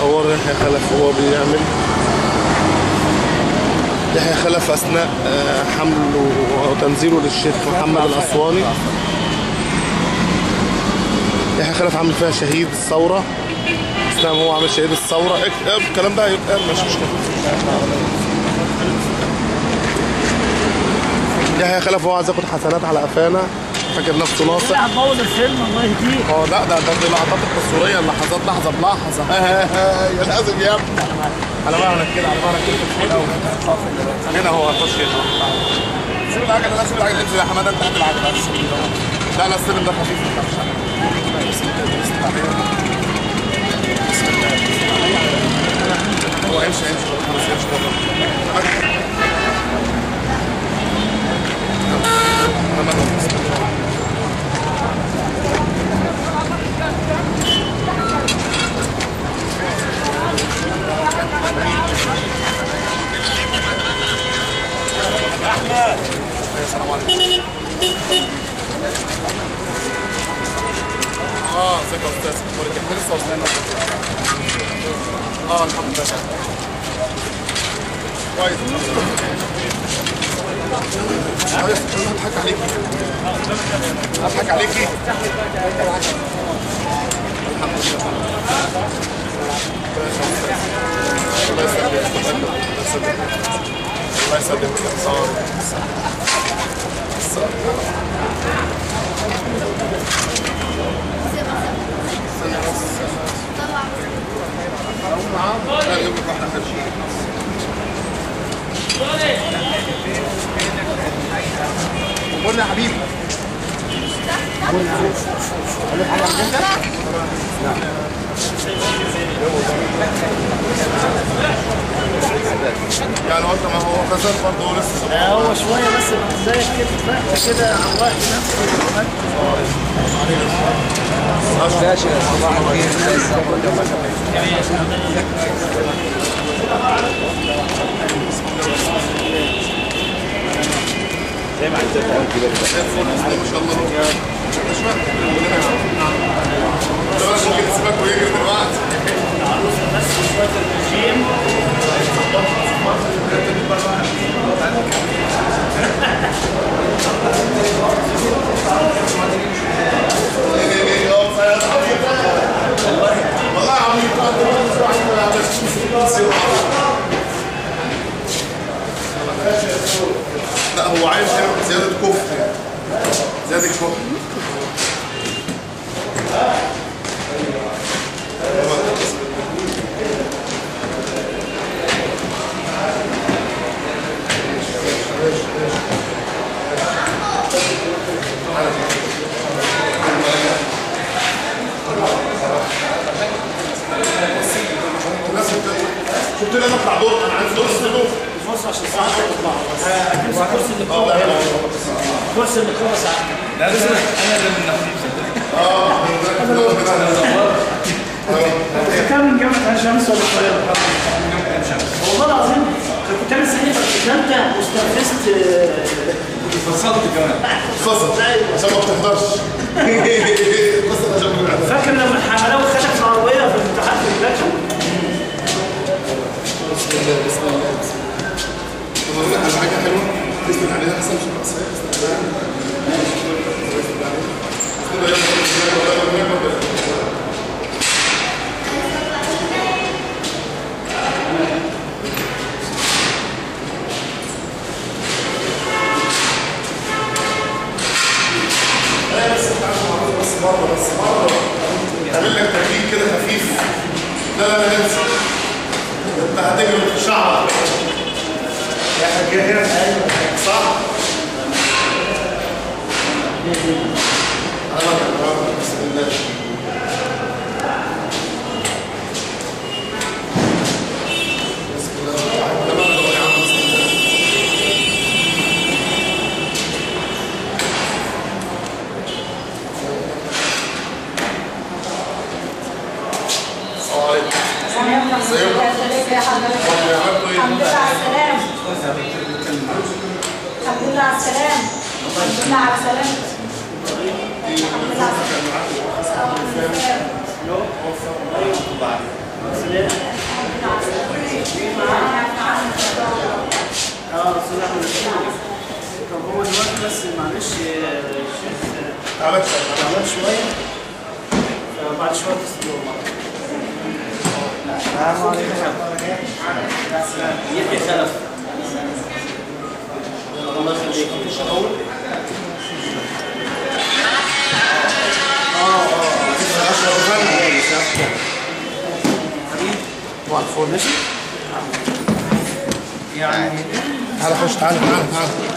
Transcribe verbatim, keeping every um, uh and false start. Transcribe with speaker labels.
Speaker 1: صور يحيى خلف وهو بيعمل. يحيى خلف أثناء حمله وتنزيله للشيخ محمد الأسواني. يحيى خلف عامل فيها شهيد الثورة أثناء ما هو عامل شهيد الثورة. الكلام ده هيتقال مش مشكلة. يحيى خلف هو عايز ياخد حسنات على قفانا، فاكر نفسه ناصح.
Speaker 2: لا هتبوظ الفيلم الله يهديك.
Speaker 1: اه لا ده ده دي لقطات التصويريه، اللحظات لحظه بلحظه. يا لازم يا ابني. على معنى كده على معنى كده في الاول. هنا هو هيخش هنا. سيب العجله، لا سيب العجله، انزل يا حماده انت هات العجله بس. لا لا السلم ده خفيف ما تخافش عليه. هو يمشي يمشي خلاص يمشي بره. احمد السلام عليكم. اه ازيك يا استاذ؟ اخبارك ايه؟ لسه واصلين. اه الحمد لله كويس. كويس هضحك عليكي هضحك عليكي الحمد لله. الله يسلمك الله يسلمك صار لا يوم واحد اخر شيء. قول لي يا حبيبي قول لي قول لي حاجه من انت؟ لا يعني وقت ما هو خسر برضه لسه
Speaker 2: هو شويه بس زيك كده فقت كده على الوقت نفسه.
Speaker 3: ماشي صباح الخير. زي ما عندك
Speaker 1: ما شاء الله ممكن تسيبك ويجري دلوقتي.
Speaker 2: بس شويه الرجيم
Speaker 1: والله عميق لا هو عايز يعمل زياده كفر يعني زياده كفر. شفت لي انا اطلع دور، انا عايز دور استنوف
Speaker 2: بص عشان الساعه تطلع بس الكرسي اللي فوق الكرسي اللي فوق ساعه.
Speaker 3: لا انا اللي من نفسي.
Speaker 2: انت كان من جامعه عين شمس ولا القاهره؟ والله العظيم كنت انا سنه ده انت مستنفذت
Speaker 3: فصلت كمان
Speaker 1: فصل عشان ما بتحضرش.
Speaker 2: فاكر لما الحملاوي خدك في العربيه في الامتحان في البلاكه؟
Speaker 1: بسم الله بسم الله بسم الله. والله على حاجه حلوه تسلم عليها احسن مش ناقصه. بس مره بس مره تعمل لك تمرين كده خفيف. لا لا لا انسى انت هتجري في شعرك يا حاجه صح. بسم الله. بسم الله.
Speaker 4: الحمد لله على السلامة. الحمد لله على السلامة. الحمد لله على السلامة. الحمد لله على السلامة.
Speaker 2: سلام. اه استاذ احمد الشيخ. طب هو دلوقتي بس معلش الشيخ
Speaker 1: تعبان
Speaker 2: تعبان شويه، فبعد شويه تستلم السلام عليكم. يحيى خلف. الله يخليك. اه اه حبيبي
Speaker 1: صباح الفل.
Speaker 2: ماشي يعني
Speaker 1: تعالى خش، تعالى تعالى تعالى